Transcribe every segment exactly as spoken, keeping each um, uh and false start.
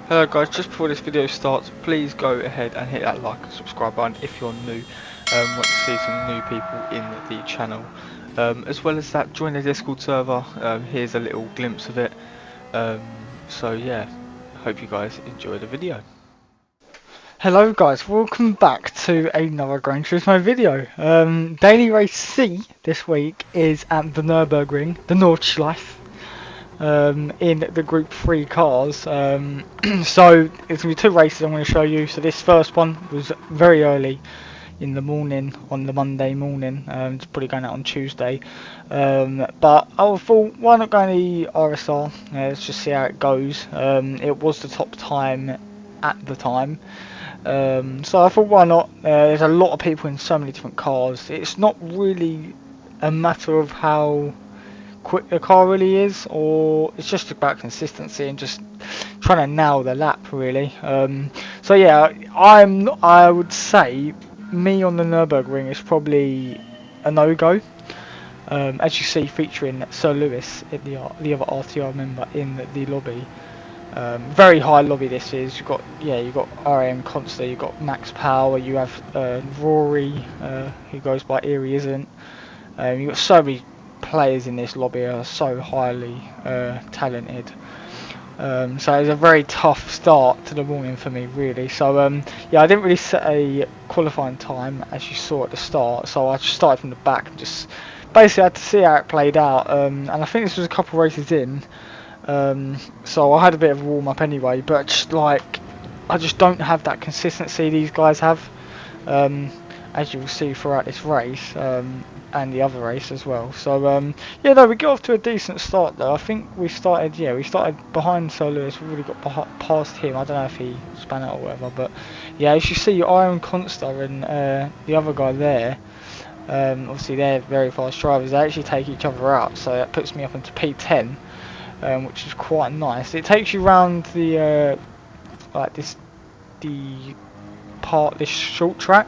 Hello guys, just before this video starts, please go ahead and hit that like and subscribe button if you're new. Um, want to see some new people in the channel. Um, as well as that, join the Discord server. Um, here's a little glimpse of it. Um, so yeah, hope you guys enjoy the video. Hello guys, welcome back to another Gran Turismo video. Um, Daily Race C this week is at the Nürburgring, the Nordschleife, um, in the Group three cars. Um, so it's going to be two races I'm going to show you. So this first one was very early in the morning, on the Monday morning. Um, it's probably going out on Tuesday. Um, but I thought, why not go in the R S R? Uh, let's just see how it goes. Um, it was the top time at the time. Um, so I thought, why not? Uh, there's a lot of people in so many different cars. It's not really a matter of how quick the car really is, or it's just about consistency and just trying to nail the lap, really. Um, so yeah, I'm. Not, I would say me on the Nürburgring is probably a no-go. Um, as you see, featuring Sir Lewis, in the the other R T R member in the, the lobby. Um, very high lobby this is. You've got yeah, you've got R A M Consta, you've got Max Power, you have uh, Rory, uh, who goes by Eerie Isn't. Um, you've got so many players in this lobby are so highly uh, talented. Um, so it's a very tough start to the morning for me, really. So um, yeah, I didn't really set a qualifying time as you saw at the start. So I just started from the back and just basically had to see how it played out. Um, and I think this was a couple of races in. Um, so I had a bit of a warm up anyway, but just like I just don't have that consistency these guys have, um, as you will see throughout this race um, and the other race as well. So um, yeah, no, we got off to a decent start though. I think we started, yeah, we started behind Sir Lewis. We really got past him. I don't know if he span out or whatever, but yeah, as you see, Iron Consta and uh, the other guy there. Um, obviously, they're very fast drivers. They actually take each other out, so that puts me up into P ten. Um, which is quite nice. It takes you around the uh, like this the part this short track,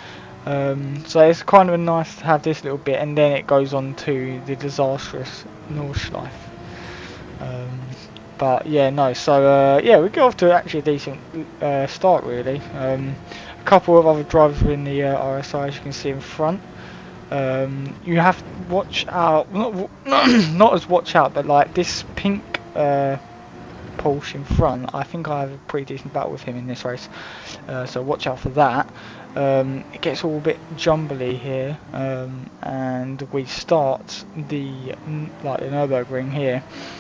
um, so it's kind of nice to have this little bit, and then it goes on to the disastrous Nordschleife. Um, but yeah, no. So uh, yeah, we got off to actually a decent uh, start, really. Um, a couple of other drivers were in the uh, R S I, as you can see in front. Um, you have to watch out, not, not as watch out, but like this pink uh, Porsche in front, I think I have a pretty decent battle with him in this race, uh, so watch out for that. Um, it gets all a bit jumbly here, um, and we start the like the Nürburgring here.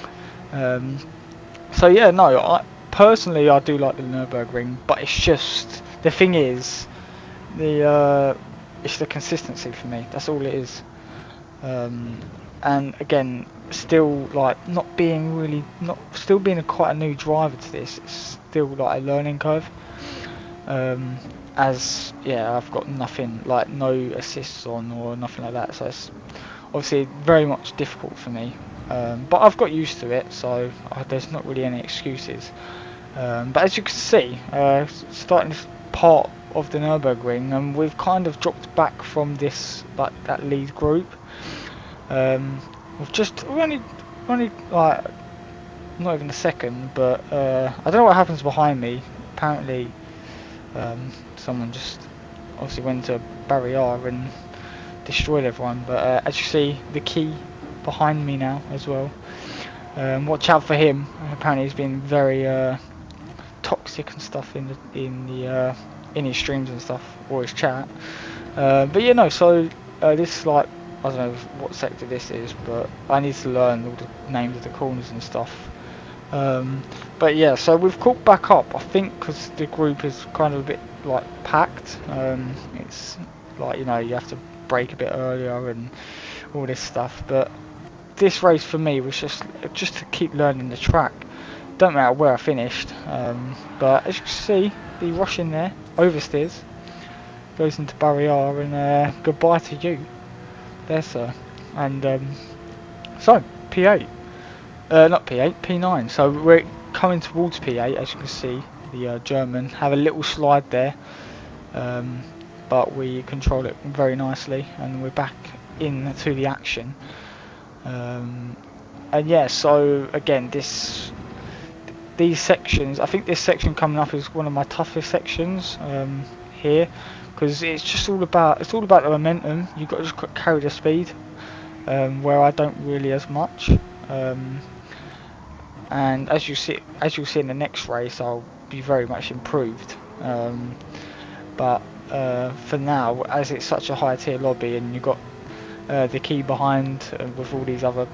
Um, so yeah, no, I personally I do like the Nürburgring, but it's just the thing is the uh, it's the consistency for me. That's all it is. Um, and again, still like not being really, not still being a quite a new driver to this. It's still like a learning curve. Um, as yeah, I've got nothing like no assists on or nothing like that. So it's obviously very much difficult for me. Um, but I've got used to it, so uh, there's not really any excuses. Um, but as you can see, uh, starting this part of the Nürburgring, and we've kind of dropped back from this like that lead group. Um, we've just we only only like not even a second, but uh, I don't know what happens behind me. Apparently, um, someone just obviously went to a barrier and destroyed everyone. But uh, as you see, the key behind me now as well. Um, watch out for him. Apparently, he's been very uh, toxic and stuff in the in the. Uh, in his streams and stuff, or his chat. Uh, but you know, so uh, this is like, I don't know what sector this is, but I need to learn all the names of the corners and stuff. Um, but yeah, so we've caught back up, I think, because the group is kind of a bit like packed. Um, it's like, you know, you have to brake a bit earlier and all this stuff. But this race for me was just just to keep learning the track. Don't matter where I finished, um, but as you can see, the rush in there oversteers, goes into barrier, and uh, goodbye to you there, sir. And um, so P eight, uh, not P eight, P nine. So we're coming towards P eight, as you can see. The uh, German have a little slide there, um, but we control it very nicely, and we're back into the action. Um, and yeah, so again, this these sections, I think this section coming up is one of my toughest sections um, here, because it's just all about it's all about the momentum. You've got to just carry the speed, um, where I don't really as much. Um, and as you see, as you'll see in the next race, I'll be very much improved. Um, but uh, for now, as it's such a high tier lobby, and you've got uh, the key behind uh, with all these other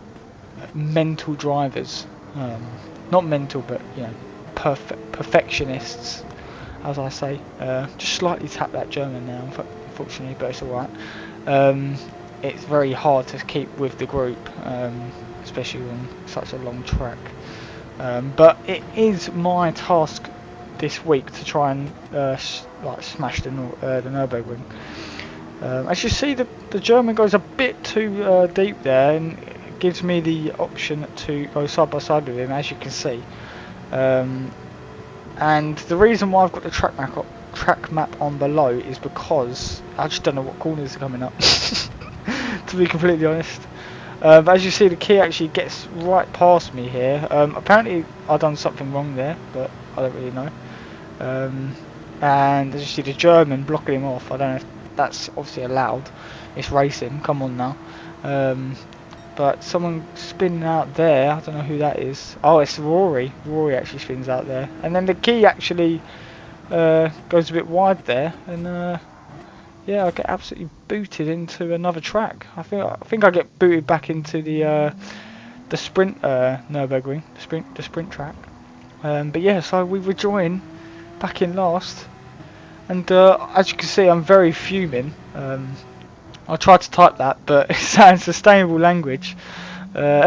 mental drivers, um, not mental, but you know, perfect perfectionists, as I say. Uh, just slightly tap that German now, unfortunately, but it's alright. Um, it's very hard to keep with the group, um, especially on such a long track. Um, but it is my task this week to try and uh, like smash the, uh, the Nürburgring. Um, as you see, the, the German goes a bit too uh, deep there, and it gives me the option to go side by side with him, as you can see. Um, and the reason why I've got the track map, up, track map on below is because I just don't know what corners are coming up, to be completely honest. Uh, but as you see, the key actually gets right past me here. Um, apparently I've done something wrong there, but I don't really know. Um, and as you see, the German blocking him off. I don't know if that's obviously allowed. It's racing, come on now. Um, but someone spinning out there, I don't know who that is. Oh, it's Rory. Rory actually spins out there. And then the key actually uh, goes a bit wide there, and uh, yeah, I get absolutely booted into another track. I think I think I get booted back into the uh, the sprint uh, Nürburgring, the sprint the sprint track. Um, but yeah, so we rejoin back in last, and uh, as you can see, I'm very fuming. Um, I tried to type that, but it's unsustainable language, uh,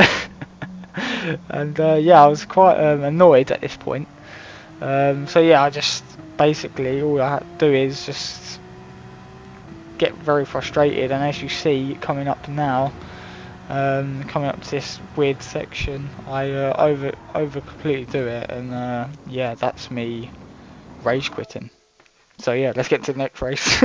and uh, yeah, I was quite um, annoyed at this point. Um, so yeah, I just basically all I had to do is just get very frustrated, and as you see coming up now, um, coming up to this weird section, I uh, over over completely do it, and uh, yeah, that's me rage quitting. So yeah, let's get to the next race.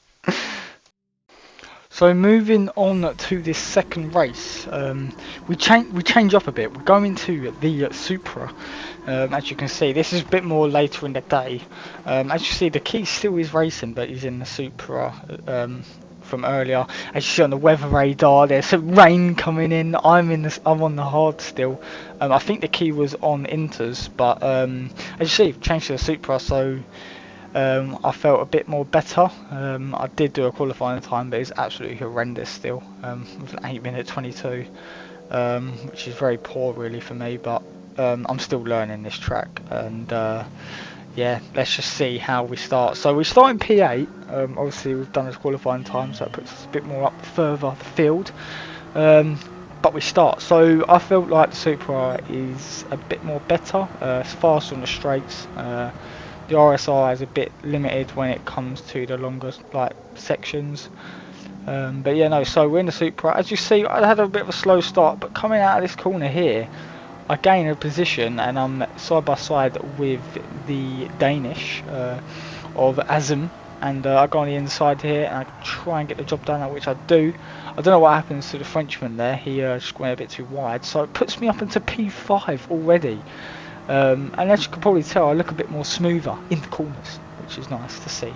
So moving on to this second race, um, we change we change up a bit. We're going to the uh, Supra. Um, as you can see, this is a bit more later in the day. Um, as you see, the key still is racing, but he's in the Supra um, from earlier. As you see on the weather radar, there's some rain coming in. I'm in the I'm on the hard still. Um, I think the key was on Inters, but um, as you see, changed to the Supra, so. Um, I felt a bit more better. Um, I did do a qualifying time, but it's absolutely horrendous still. Um, it was an eight minute twenty-two, um, which is very poor really for me, but um, I'm still learning this track, and uh, yeah, let's just see how we start. So we start in P eight, um, obviously we've done this qualifying time, so it puts us a bit more up further the field, um, but we start. So I felt like the Supra is a bit more better, uh, it's fast on the straights. Uh, The R S I is a bit limited when it comes to the longer like sections, um, but yeah, no. So we're in the Supra. As you see, I had a bit of a slow start, but coming out of this corner here, I gain a position, and I'm side by side with the Danish uh, of Azem, and uh, I go on the inside here, and I try and get the job done, which I do. I don't know what happens to the Frenchman there. He uh, just went a bit too wide, so it puts me up into P five already. Um, and as you can probably tell, I look a bit more smoother in the corners, which is nice to see.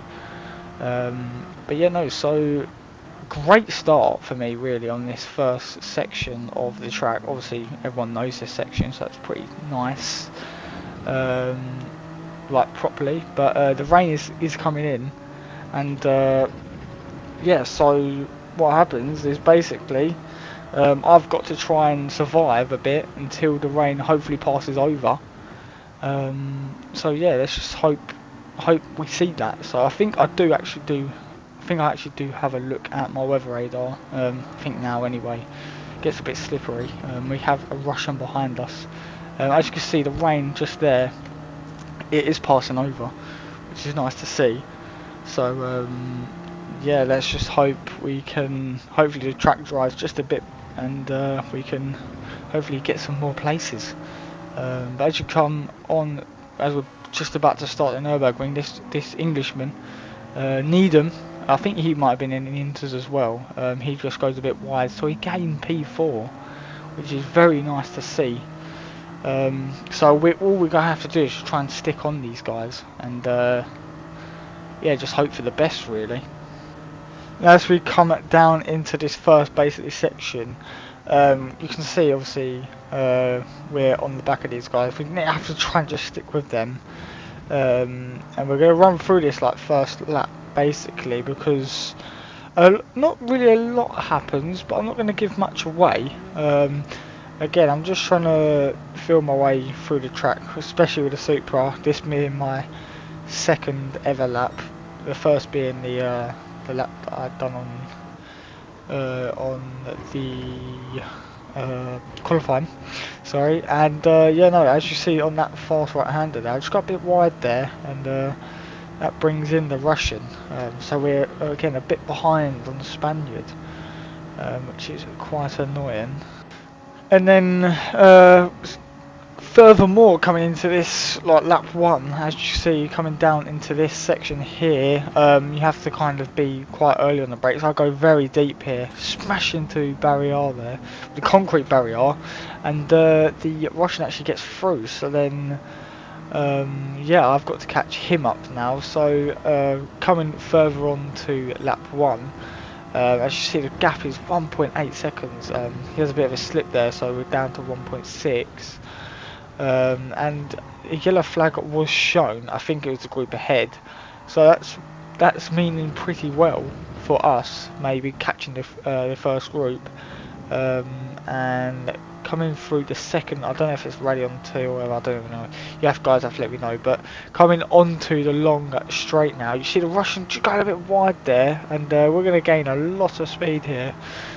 Um, but yeah, no, so great start for me really on this first section of the track. Obviously everyone knows this section, so that's pretty nice, um, like properly. But uh, the rain is, is coming in, and uh, yeah, so what happens is basically um, I've got to try and survive a bit until the rain hopefully passes over. Um, so yeah, let's just hope hope we see that. So I think I do actually do I think I actually do have a look at my weather radar. Um, I think now anyway. It gets a bit slippery. Um, we have a Russian behind us. Um, as you can see, the rain just there, it is passing over, which is nice to see. So um, yeah, let's just hope we can hopefully the track dries just a bit, and uh, we can hopefully get some more places. Um, but as you come on, as we're just about to start the Nürburgring, this this Englishman, uh, Needham, I think he might have been in the Inters as well. Um, he just goes a bit wide, so he gained P four, which is very nice to see. Um, so we, all we're gonna have to do is just try and stick on these guys, and uh, yeah, just hope for the best really. As we come down into this first basically section, um, you can see obviously uh, we're on the back of these guys. We have to try and just stick with them, um, and we're going to run through this like first lap basically, because uh, not really a lot happens, but I'm not going to give much away. Um, again, I'm just trying to feel my way through the track, especially with the Supra. This being my second ever lap, the first being the uh, the lap that I'd done on uh, on the uh, qualifying, sorry. And uh, yeah, no, as you see on that fast right-hander there, I just got a bit wide there, and uh, that brings in the Russian. Um, so we're again a bit behind on the Spaniard, um, which is quite annoying. And then uh, furthermore, coming into this like lap one, as you see coming down into this section here, um, you have to kind of be quite early on the brakes. I go very deep here, smash into barrier there, the concrete barrier, and uh, the Russian actually gets through. So then, um, yeah, I've got to catch him up now. So uh, coming further on to lap one. Uh, as you see, the gap is one point eight seconds. Um, he has a bit of a slip there, so we're down to one point six. Um, and a yellow flag was shown. I think it was the group ahead, so that's that's meaning pretty well for us, maybe catching the uh, the first group, um, and coming through the second. I don't know if it's ready on two or whatever, I don't even know. You have guys have to let me know. But coming onto the long straight now, you see the Russian just going a bit wide there, and uh, we're going to gain a lot of speed here.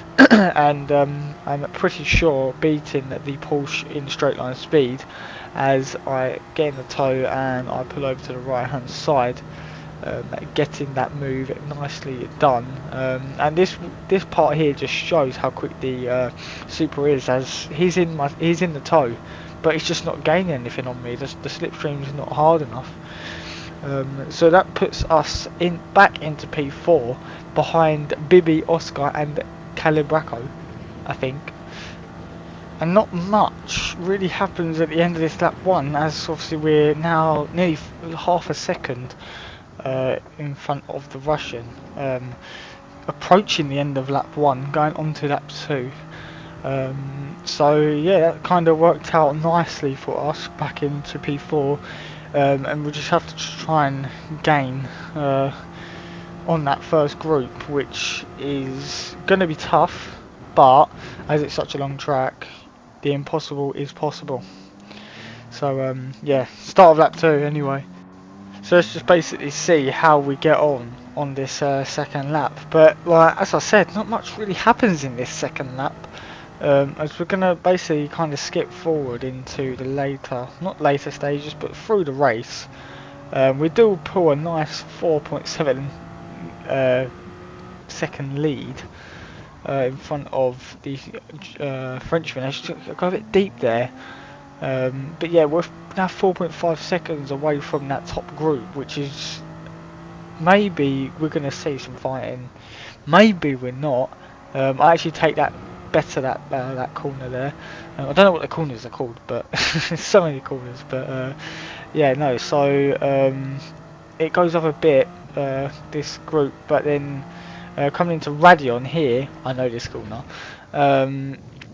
And um, I'm pretty sure beating the Porsche in straight line speed, as I get in the toe and I pull over to the right hand side, um, getting that move nicely done. Um, and this this part here just shows how quick the uh, Super is, as he's in my he's in the toe, but he's just not gaining anything on me. The, the slipstream is not hard enough. Um, so that puts us in back into P four behind Bibi, Oscar and Calibraco, I think. And not much really happens at the end of this lap one, as obviously we're now nearly half a second uh, in front of the Russian, um, approaching the end of lap one, going on to lap two. Um, so yeah, that kind of worked out nicely for us back into P four, um, and we just have to try and gain uh, on that first group, which is going to be tough, but as it's such a long track, the impossible is possible. So um, yeah, start of lap two anyway. So let's just basically see how we get on on this uh, second lap. But like as I said, not much really happens in this second lap, um, as we're going to basically kind of skip forward into the later, not later stages, but through the race. Um, we do pull a nice four point seven Uh, second lead uh, in front of the uh, Frenchman. I just got a bit deep there, um, but yeah, we're now four point five seconds away from that top group, which is maybe we're going to see some fighting, maybe we're not. um, I actually take that better, that uh, that corner there. um, I don't know what the corners are called, but there's so many corners, but uh, yeah, no, so um, it goes up a bit, uh, this group, but then uh, coming into Radion here, I know this corner, um,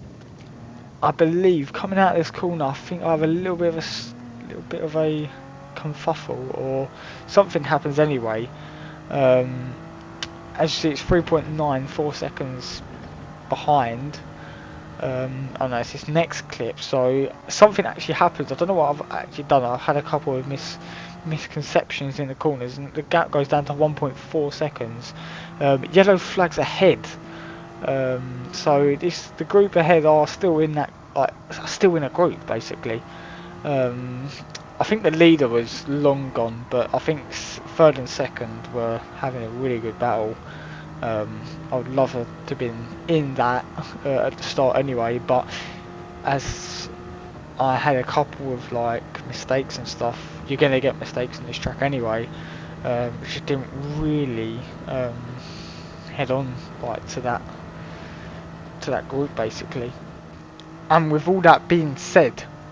I believe coming out of this corner, I think I have a little bit of a s little bit of a confuffle, or something happens anyway. Um, as you see, it's three point nine four seconds behind. Um, I know it's this next clip, so something actually happens. I don't know what I've actually done. I've had a couple of mis misconceptions in the corners, and the gap goes down to one point four seconds. Um, yellow flags ahead, um, so this the group ahead are still in that, like, still in a group basically. Um, I think the leader was long gone, but I think third and second were having a really good battle. Um, I would love her to be in, in that uh, at the start anyway, but as I had a couple of like mistakes and stuff, you're gonna get mistakes in this track anyway, um, which didn't really um, head on like to that to that group basically. And with all that being said,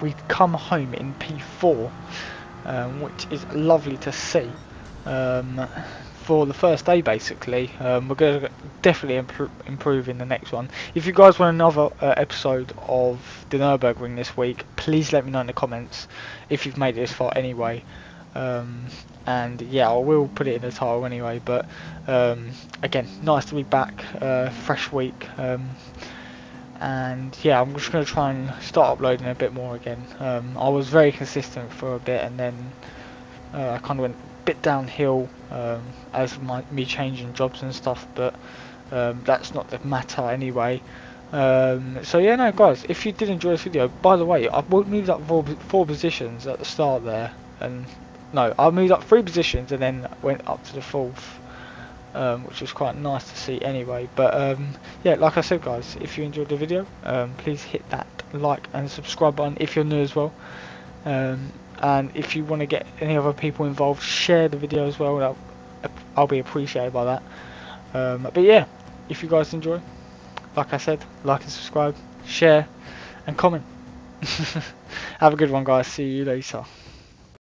we come home in P four, um, which is lovely to see. Um, for the first day basically. Um, we're going to definitely impro improve in the next one. If you guys want another uh, episode of the Nürburgring this week, please let me know in the comments if you've made it this far anyway. Um, and yeah, I will put it in the title anyway, but um, again, nice to be back, uh, fresh week. Um, and yeah, I'm just going to try and start uploading a bit more again. Um, I was very consistent for a bit, and then uh, I kind of went a bit downhill um, as my, me changing jobs and stuff, but um, that's not the matter anyway. Um, so yeah, no guys, if you did enjoy this video, by the way, I moved up four, four positions at the start there, and no, I moved up three positions and then went up to the fourth. Um, which was quite nice to see anyway. But um, yeah, like I said guys, if you enjoyed the video, um, please hit that like and subscribe button if you're new as well. Um, and if you want to get any other people involved, share the video as well. I'll, I'll be appreciated by that. Um, but yeah, if you guys enjoy, like I said, like and subscribe, share and comment. Have a good one guys, see you later.